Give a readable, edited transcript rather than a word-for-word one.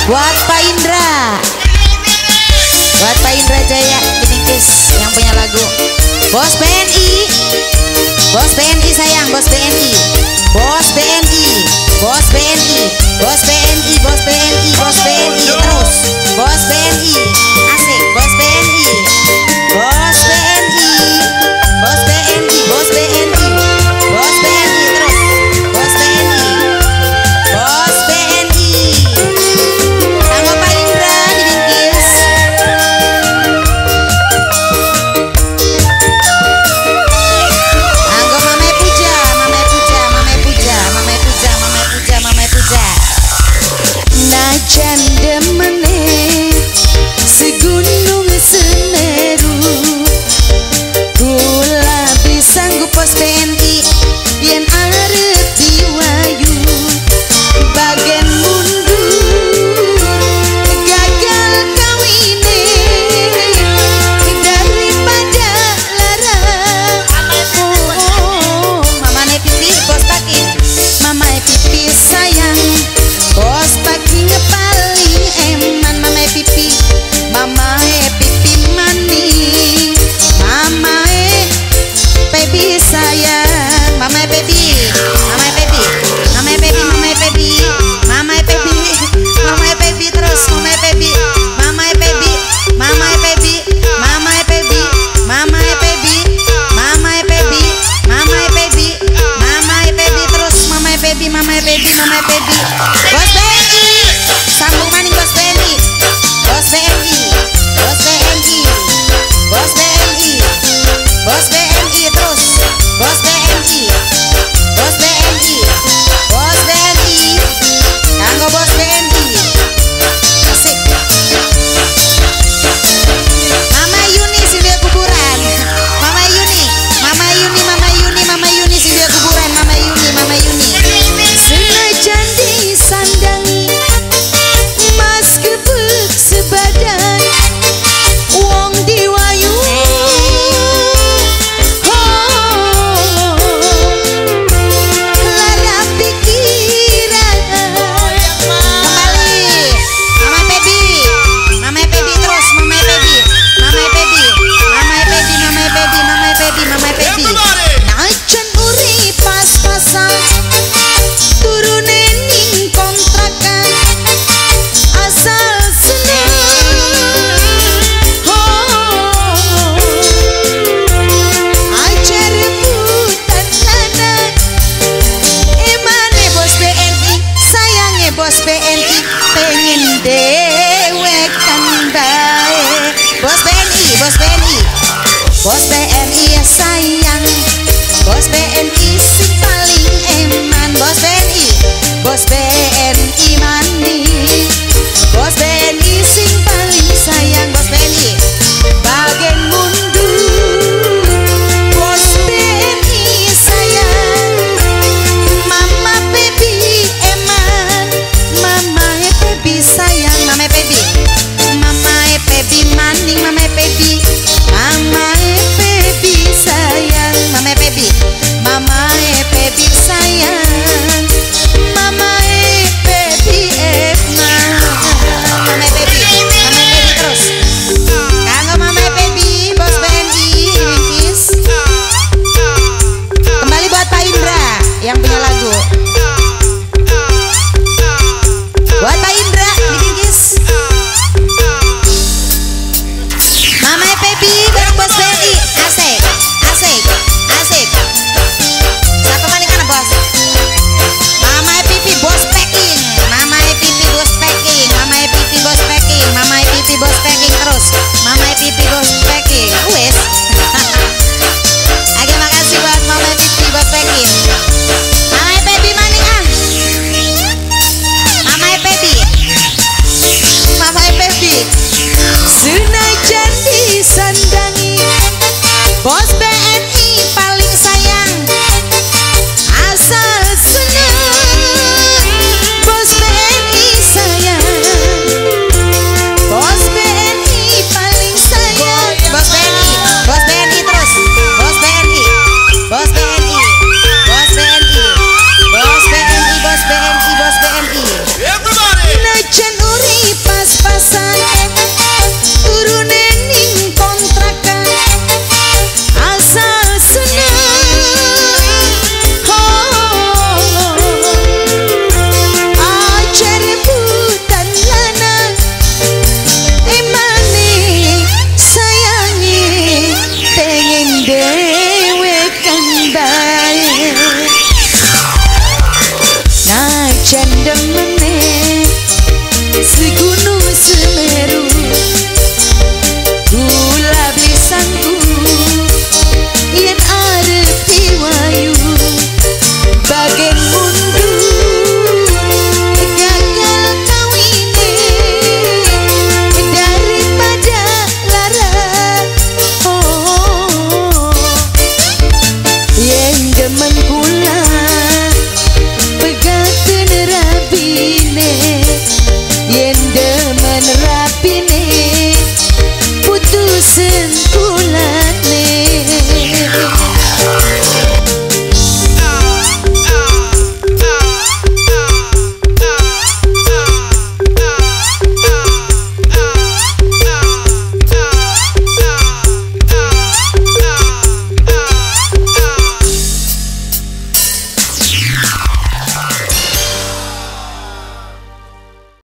Buat Pak Indra, buat Pak Indra Jaya Kedingkis yang punya lagu. Bos BNI, bos BNI sayang, bos BNI, bos BNI, bos BNI, bos BNI, bos BNI, bos BNI terus, bos BNI, asik, bos BNI, bos BNI, bos BNI, bos BNI, bos BNI terus, bos BNI, bos BNI, tanggal Pak Indra Kedingkis. Najan demene segunung Semeru, kula disanggup pos BNI yen arep diwayu, bagian mundur gagal kawine daripada larang. Oh, Mamane Pipi, bos Pakin, mama pipi sayang, bos pagi ngepaling eman. Mama pipi mani, mama baby sayang, Mama Baby, Mama Baby, Mama Baby, Mama Baby, Mama Baby, Mama Baby terus, Mama Baby, Mama Baby, Mama Baby, Mama Baby, Mama Baby, Mama Baby, Mama Baby, Mama Baby terus, Mama Baby, Mama Baby, Mama Baby. Bos BNI, sambung maning bos BNI, bos BNI, bos BNI, bos BNI, bos BNI terus, bos BNI, bos BNI, bos BNI, kanggo bos BNI, asik. Mama Yuni Silvia kuburan, Mama Yuni, Mama Yuni, Mama Yuni, Mama Yuni Silvia kuburan, Mama Yuni, Mama Yuni. senajan disandangi mas gebek sebadan wong diwayu. Oh, lara pikiran Kembali, Mama Baby, Mama Baby terus, Mama Baby, Mama Baby, Mama Baby, Mama Baby, Mama Baby, Mama Baby. najan urip pas-pasan turune ning kontrakan asal seneng. Oh, aja rebutan lanang Emane bos BNI, sayange bos BNI, pengen dewekan bae. Bos BNI, bos BNI, bos BNI sayang.